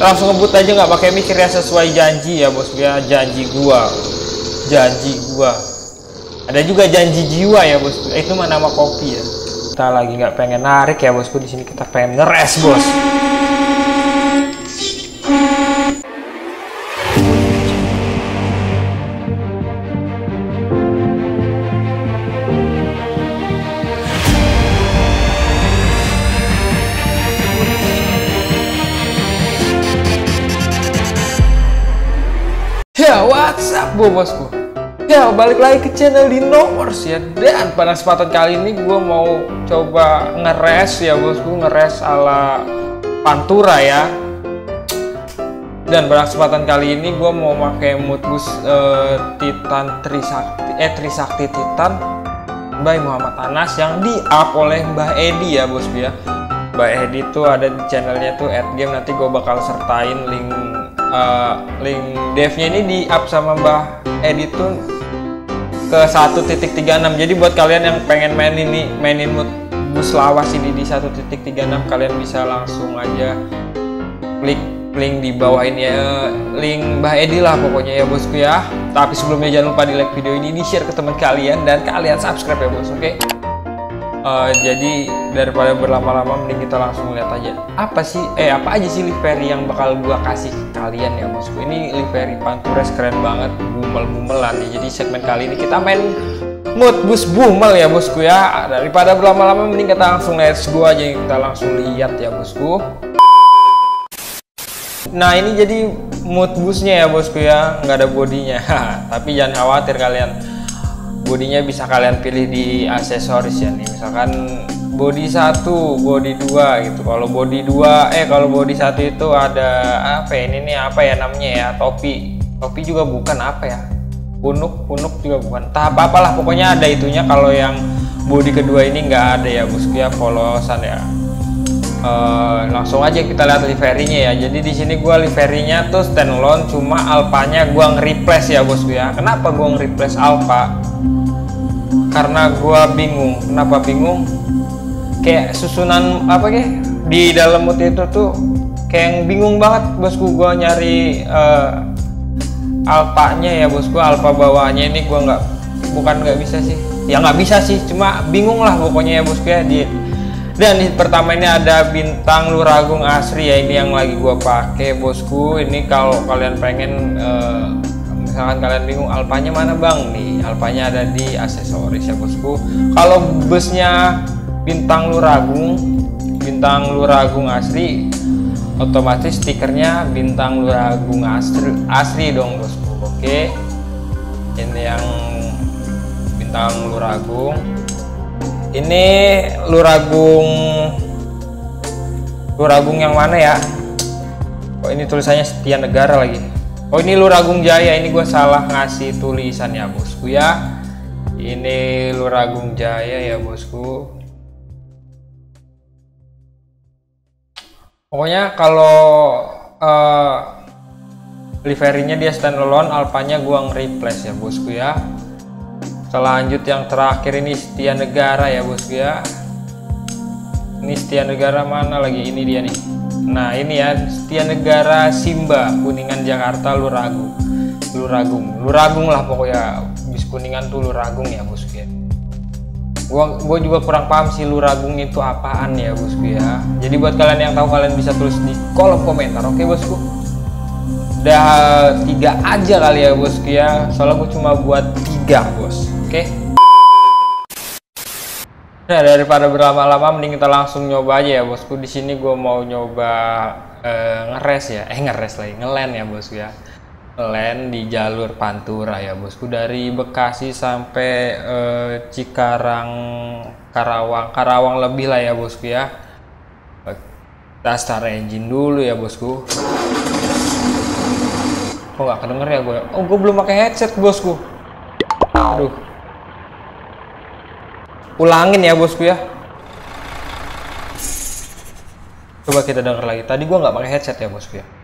Langsung ngebut aja nggak pakai mikir ya, sesuai janji ya bosku ya. Janji gua ada juga janji jiwa ya bosku. Itu mah nama kopi ya. Kita lagi nggak pengen narik ya bosku, di sini kita pengen ngeres bos. Ya, what's up bosku? Ya, balik lagi ke channel Dinomors ya. Dan pada kesempatan kali ini gue mau coba ngeres ya bosku, ngeres ala Pantura ya. Dan pada kesempatan kali ini gue mau pakai mood boost Titan Trisakti Titan by Muhammad Anas yang di-up oleh Mbah Edi ya bosku ya. Mbah Edi tuh ada di channelnya tuh @game, nanti gue bakal sertain link devnya ini di-up sama Mbah Edi tuh ke 1.36. Jadi buat kalian yang pengen mainin mood boost lawas ini di 1.36, kalian bisa langsung aja klik link di bawah ini ya, link Mbah Edi lah pokoknya ya bosku ya. Tapi sebelumnya jangan lupa di like video ini, di share ke teman kalian, dan kalian subscribe ya bos, oke? Jadi daripada berlama-lama mending kita langsung lihat aja apa aja sih livery yang bakal gua kasih ke kalian ya bosku. Ini livery Pantura keren banget, bumel-bumelan nih. Jadi segmen kali ini kita main mood boost bumel ya bosku ya. Daripada berlama-lama mending kita langsung let's go aja, kita langsung lihat ya bosku. Nah ini jadi mood boostnya ya bosku ya, nggak ada bodinya. Tapi jangan khawatir kalian, bodinya bisa kalian pilih di aksesoris ya nih, misalkan body 1, body 2 gitu. Kalau body 2 kalau body 1 itu ada apa ya, ini nih apa ya namanya ya, topi juga bukan, apa ya, punuk juga bukan, entah apalah pokoknya ada itunya. Kalau yang body kedua ini nggak ada ya bosku ya, polosan ya. Langsung aja kita lihat liverynya ya. Jadi di sini gua liverynya tuh standalone, cuma alpanya gua nge-replace ya bosku ya. Kenapa gua nge-replace alpa? Karena gua bingung. Kenapa bingung? Kayak susunan apa kayak di dalam mood itu tuh kayak bingung banget bosku. Gua nyari alpanya ya bosku, alpa bawahnya ini gua nggak bisa sih. Ya nggak bisa sih, cuma bingung lah pokoknya ya bosku ya. Dan di pertama ini ada bintang Luragung Asri ya, ini yang lagi gua pakai bosku. Ini kalau kalian pengen misalkan kalian bingung alpanya mana bang, nih alpanya ada di aksesoris ya bosku. Kalau busnya bintang Luragung Asri, otomatis stikernya bintang Luragung Asri dong bosku. Oke, ini yang bintang Luragung. Ini Luragung yang mana ya? Oh ini tulisannya Setia Negara lagi. Oh ini Luragung Jaya, ini gue salah ngasih tulisan ya bosku ya. Ini Luragung Jaya ya bosku. Pokoknya kalau liverynya dia standalone, alpanya gue nge-replace ya bosku ya. Selanjut yang terakhir ini Setia Negara ya bosku ya. Ini Setia Negara mana lagi, ini dia nih. Nah ini ya Setia Negara Simba, Kuningan Jakarta, Luragung lah pokoknya. Bis Kuningan tuh Luragung ya bosku ya. Gua juga kurang paham sih Luragung itu apaan ya bosku ya. Jadi buat kalian yang tahu, kalian bisa tulis di kolom komentar, oke bosku. Udah 3 aja kali ya bosku ya, soalnya gue cuma buat 3 bos. Oke. Nah daripada berlama-lama mending kita langsung nyoba aja ya bosku. Di sini gue mau nyoba ngelen ya bosku ya. Ngelen di jalur Pantura ya bosku, dari Bekasi sampai Cikarang, Karawang lebih lah ya bosku ya. Kita start engine dulu ya bosku. Kok nggak kedenger ya gue? Oh gue belum pakai headset bosku. Aduh. Ulangin ya bosku ya. Coba kita denger lagi. Tadi gue nggak pakai headset ya bosku ya.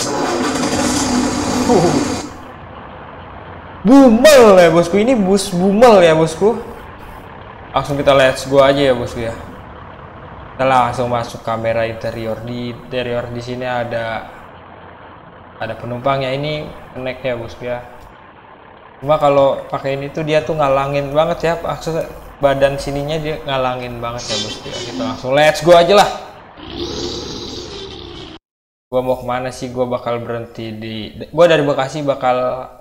Bumel ya bosku, ini bus bumel ya bosku. Langsung kita let's go aja ya bosku ya. Kita langsung masuk kamera interior. Di interior di sini ada ada penumpangnya. Ini connect ya bosku ya. Cuma kalau pakai ini tuh dia tuh ngalangin banget ya, maksudnya badan sininya dia ngalangin banget ya bosku ya. Kita langsung let's go aja lah. Gua mau kemana sih? Gua bakal berhenti gua dari Bekasi bakal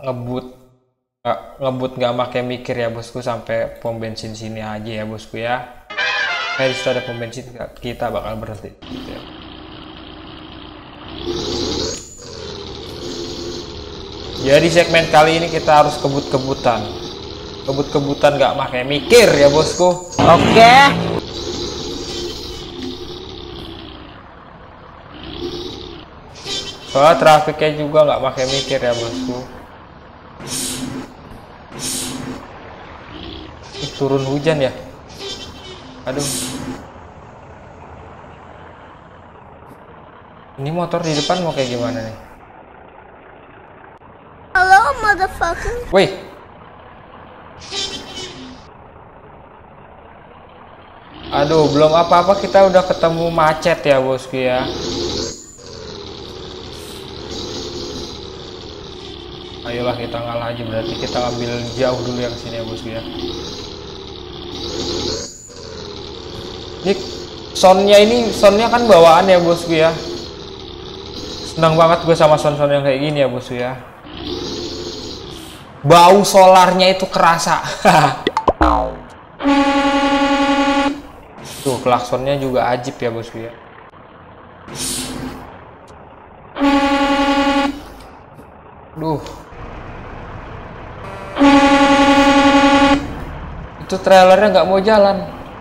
ngebut nggak pakai mikir ya bosku, sampai pom bensin sini aja ya bosku ya. Di situ ada pom bensin, kita bakal berhenti gitu ya. Jadi segmen kali ini kita harus kebut-kebutan nggak pakai mikir ya bosku. Oke. Soalnya trafiknya juga nggak pakai mikir ya bosku. Turun hujan ya. Aduh. Ini motor di depan mau kayak gimana nih? Hello, motherfucker. Wih. Aduh, belum apa-apa kita udah ketemu macet ya bosku ya. Ayolah kita ngalah aja, berarti kita ambil jauh dulu yang sini ya bosku ya. Ini soundnya kan bawaan ya bosku ya. Senang banget gue sama sound yang kayak gini ya bosku ya. Bau solarnya itu kerasa. Tuh klaksonnya juga ajib ya bosku ya. Duh. Itu trailernya nggak mau jalan.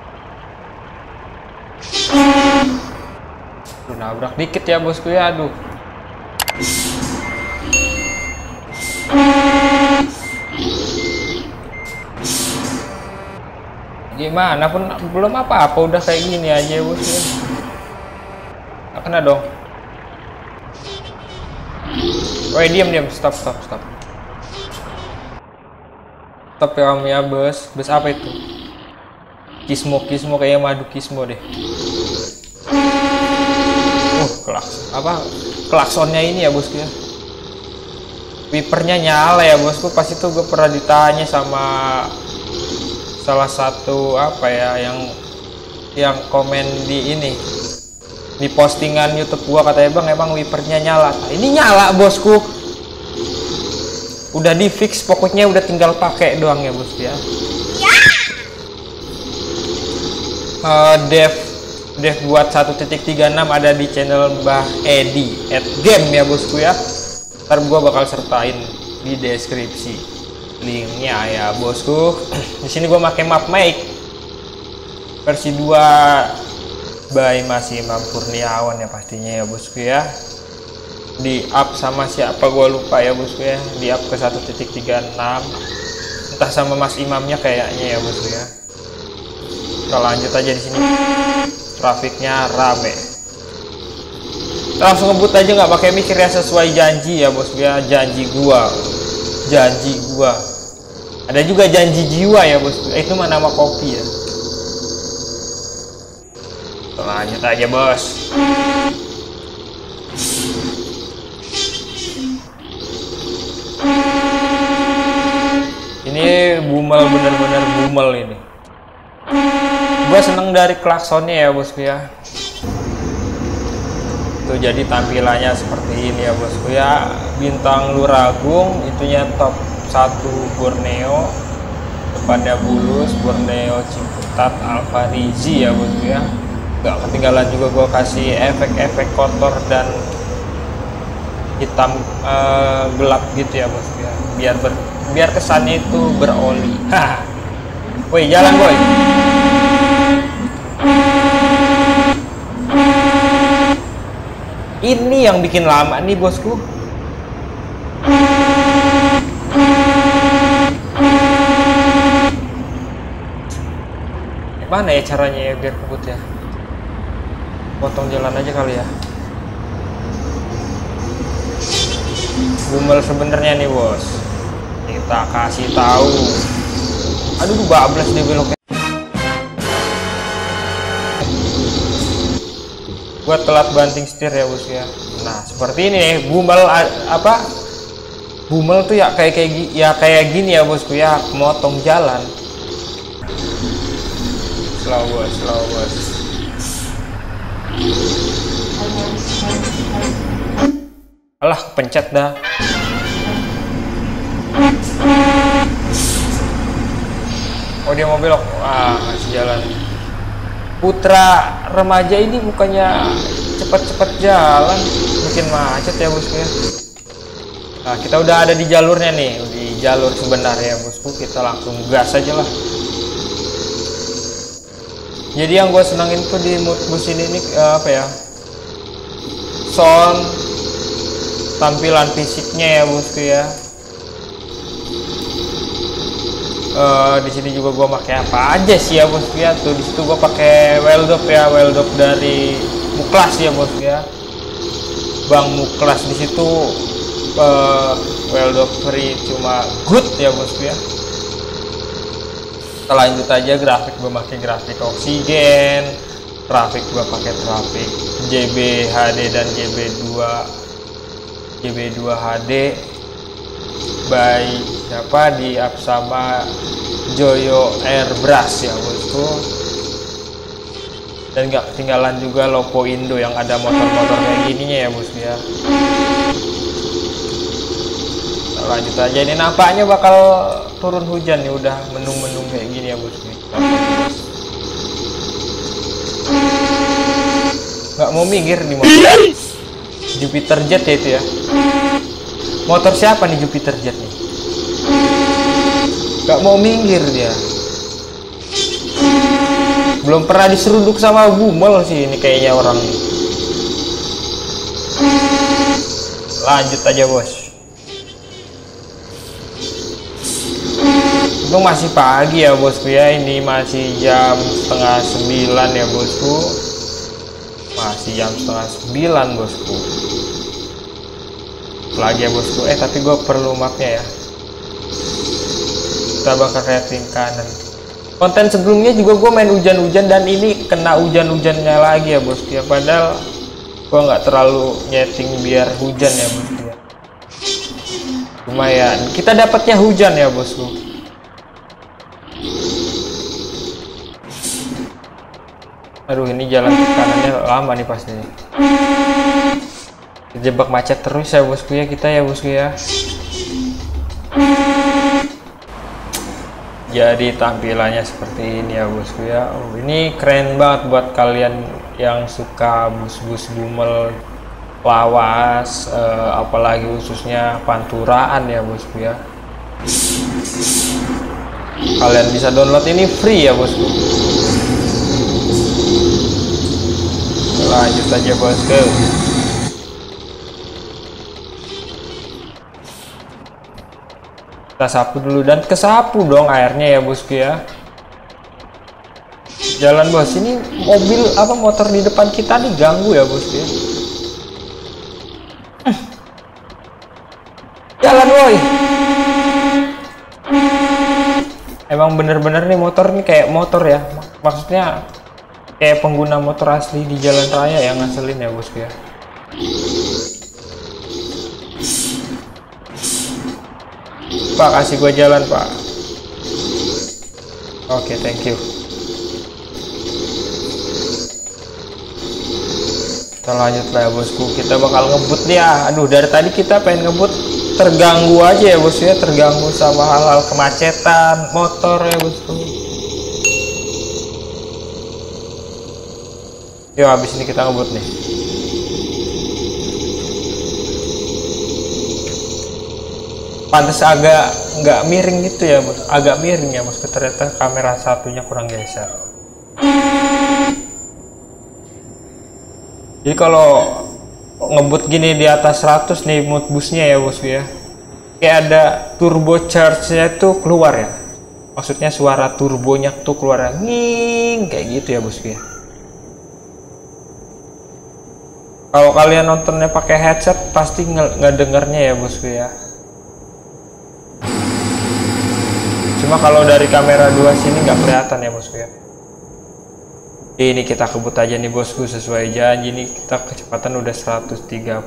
Nabrak dikit ya bosku ya. Aduh. Gimana pun belum apa-apa udah kayak gini aja ya bosku ya. Nggak kena dong. Woi diam, stop. Stop ya bos. Bos apa itu? Kismo kayak madu kismo deh. Klaksonnya ini ya bosku ya. Wipernya nyala ya bosku. Pas itu gue pernah ditanya sama salah satu yang komen di ini, di postingan YouTube gua, katanya bang emang wipernya nyala. Nah, ini nyala bosku. Udah di fix, pokoknya udah tinggal pakai doang ya bosku ya. Dev buat 1.36 ada di channel Mbah Edi @game ya bosku ya. Ntar gua bakal sertain di deskripsi linknya ya bosku. Di sini gua pakai map make versi 2 by Mas Imam Kurniawan ya pastinya ya bosku ya. Di up sama siapa gua lupa ya bosku ya. Di up ke 1.36 entah sama Mas Imamnya kayaknya ya bosku ya. Kita lanjut aja di sini. Trafiknya rame. Langsung ngebut aja nggak pakai mikir ya, sesuai janji ya bosku ya. Janji gua. Ada juga janji jiwa ya bosku. Itu mah nama kopi ya. Lanjut aja bos. Ini bumel, bener-bener bumel ini. Gue seneng dari klaksonnya ya bosku ya. Tuh jadi tampilannya seperti ini ya bosku ya. Bintang Luragung, itunya top 1 Borneo, kepada Bulus, Borneo, Ciputat, Alfarizi ya bosku ya. Gak ketinggalan juga gue kasih efek-efek kotor dan hitam gelap gitu ya bosku ya, biar kesannya itu beroli. Woi jalan boy. Ini yang bikin lama nih bosku. Mana ya caranya ya biar kebut ya? Potong jalan aja kali ya. Bumel sebenarnya nih bos. Kita kasih tahu. Aduh bablas dia beloknya. buat telat banting setir ya bosku ya. Nah seperti ini nih bumel bumel tuh ya kayak gini ya bosku ya, motong jalan. Slow bos. Alah pencet dah. Oh dia mau belok, masih jalan. Putra remaja ini bukannya cepat-cepat jalan, bikin macet ya bosku ya. Nah kita udah ada di jalurnya nih, di jalur sebenarnya bosku, kita langsung gas aja lah. Jadi yang gue senangin tuh di mood bus ini nih apa ya, sound, tampilan fisiknya ya bosku ya. Di sini juga gue pakai apa aja sih ya bosku ya, tuh di situ gue pakai weldop ya, weldop dari Muklas ya bosku ya, Bang Muklas. Di situ weldop free cuma good ya bosku ya. Kita lanjut aja, grafik gue pakai grafik oksigen, grafik gue pakai grafik JB HD dan JB2 HD by siapa, di Apsama Joyo Airbrush ya bosku. Dan gak ketinggalan juga Lopo Indo yang ada motor-motor kayak gininya ya bosku ya. Nah, lanjut aja, ini nampaknya bakal turun hujan nih, udah mendung-mendung kayak gini ya bosku. Nggak mau minggir nih motor Jupiter Jet ya itu ya. Motor siapa nih Jupiter Jet nih? Gak mau minggir dia. Belum pernah diseruduk sama bumel sih ini kayaknya orang nih. Lanjut aja bos. Itu masih pagi ya bosku ya, ini masih jam setengah 9 ya bosku. Masih jam setengah 9 bosku. Lagi ya bosku, tapi gue perlu mapnya ya. Kita bakal rating kanan. Konten sebelumnya juga gue main hujan-hujan dan ini kena hujan-hujannya lagi ya bosku ya. Padahal gue nggak terlalu nyeting biar hujan ya bosku ya. Lumayan, kita dapatnya hujan ya bosku. Aduh ini jalan kanannya lama nih pasti. Terjebak macet terus ya bosku ya kita ya bosku ya. Jadi tampilannya seperti ini ya bosku ya. Oh, ini keren banget buat kalian yang suka bus-bus bumel lawas, apalagi khususnya panturaan ya bosku ya. Kalian bisa download ini free ya bosku. Lanjut aja bosku. Kita sapu dulu, dan kesapu dong airnya ya bosku ya. Jalan bos, ini mobil motor di depan kita nih ganggu ya bosku ya. Jalan woi. Emang bener-bener nih motor nih kayak motor ya, maksudnya kayak pengguna motor asli di jalan raya yang ngaselin ya bosku ya. Pak, kasih gua jalan pak. Oke, thank you. Kita lanjut lah ya bosku, kita bakal ngebut nih ya. Aduh dari tadi kita pengen ngebut, terganggu aja ya bosku ya, terganggu sama hal-hal kemacetan motor ya bosku. Yuk habis ini kita ngebut nih. Pantas agak nggak miring gitu ya bos, agak miring ya bos, ternyata kamera satunya kurang geser. Jadi kalau ngebut gini di atas 100 nih mood busnya ya bos ya, kayak ada turbo charge-nya tuh keluar ya, maksudnya suara turbonya tuh keluar nging kayak gitu ya bos ya. Kalau kalian nontonnya pakai headset pasti nggak dengarnya ya bos ya. Cuma kalau dari kamera 2 sini nggak kelihatan ya bosku ya. Ini kita kebut aja nih bosku, sesuai janji nih kita kecepatan udah 137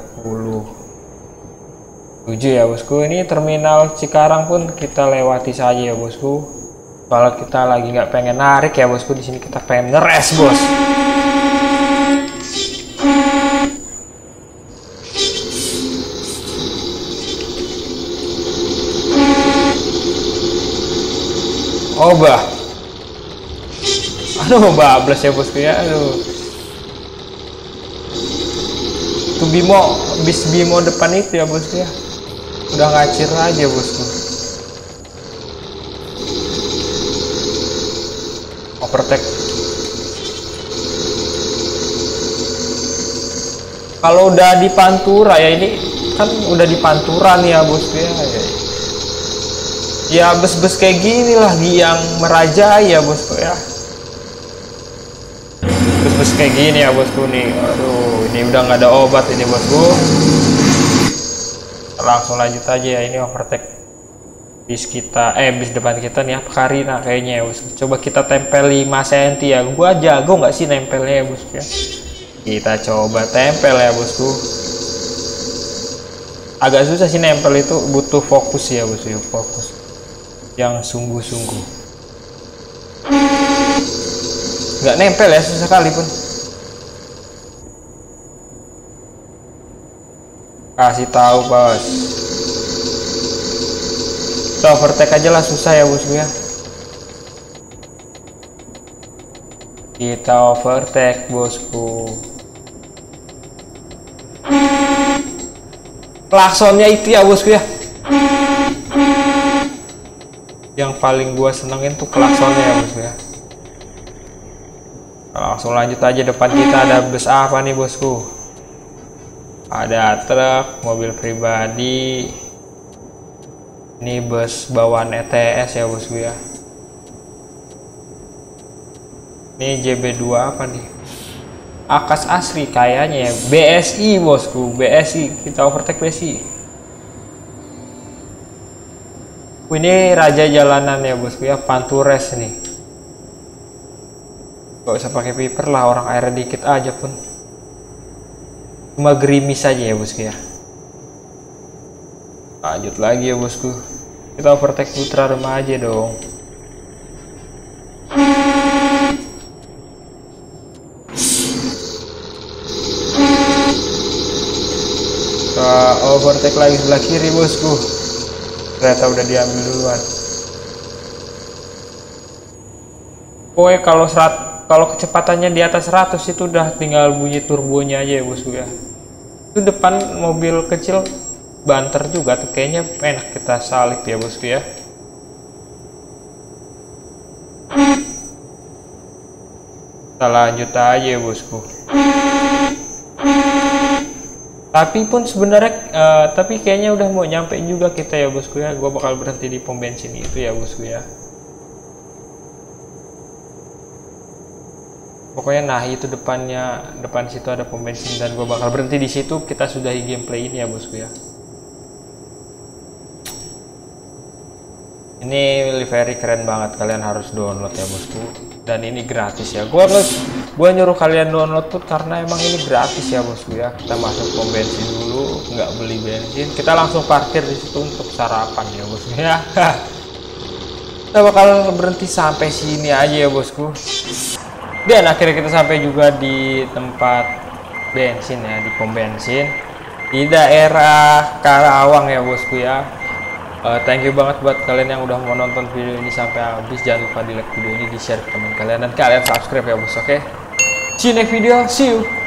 ya bosku. Ini terminal Cikarang pun kita lewati saja ya bosku. Kalau kita lagi nggak pengen narik ya bosku, di sini kita pengen ngeres bos. Oh bah, aduh bablas ya bosku ya, aduh. Tuh bis Bimo depan itu ya bosku ya, udah ngacir aja bosku. Overtake. Kalau udah di Pantura ya, ini kan udah di Pantura nih ya bosku ya. Ya bus-bus kayak gini lah yang merajai ya bosku ya. Bus-bus kayak gini ya bosku nih. Aduh, ini udah nggak ada obat ini bosku. Langsung lanjut aja ya, ini overtake bis kita, bis depan kita nih apa Karina kayaknya ya bosku. Coba kita tempel 5 cm ya. Gua jago nggak sih nempelnya ya bosku ya. Kita coba tempel ya bosku. Agak susah sih nempel itu, butuh fokus ya bosku ya, fokus yang sungguh-sungguh. Nggak nempel ya, susah kali pun. Kasih tahu bos. Kita overtake aja lah, susah ya bosku ya. Kita overtake bosku. Klaksonnya itu ya bosku ya. Yang paling gua senengin tuh klaksonnya ya bosku ya. Langsung lanjut aja, depan kita ada bus apa nih bosku? Ada truk, mobil pribadi. Ini bus bawaan ETS ya bosku ya. Ini JB2 apa nih? Akas Asri kayaknya ya. BSI bosku, BSI. Kita overtake BSI. Ini raja jalanan ya bosku ya, Pantures nih. Gak usah pakai piper lah, orang airnya dikit aja pun. Cuma gerimis aja ya bosku ya. Lanjut lagi ya bosku. Kita overtake Putra Remaja dong. Kita overtake lagi sebelah kiri bosku. Ternyata udah diambil duluan. Pokoknya kalau kecepatannya di atas 100 itu udah tinggal bunyi turbonya aja ya bosku ya. Itu depan mobil kecil banter juga tuh, kayaknya enak kita salip ya bosku ya. Kita lanjut aja ya bosku. Tapi pun sebenarnya tapi kayaknya udah mau nyampe juga kita ya bosku ya. Gua bakal berhenti di pom bensin itu ya bosku ya. Pokoknya nah itu depan situ ada pom bensin dan gua bakal berhenti di situ. Kita sudahi gameplay ini ya bosku ya. Ini livery keren banget, kalian harus download ya bosku. Dan ini gratis ya. Gua nyuruh kalian download tuh karena emang ini gratis ya bosku ya. Kita masuk pom bensin dulu, nggak beli bensin, kita langsung parkir di situ untuk sarapan ya bosku ya. Kita bakal berhenti sampai sini aja ya bosku. Dan akhirnya kita sampai juga di tempat bensin ya, di pom bensin di daerah Karawang ya bosku ya. Thank you banget buat kalian yang udah mau nonton video ini sampai habis. Jangan lupa di like video ini, di share ke teman kalian, dan kalian subscribe ya bos. Oke, see you next video, see you.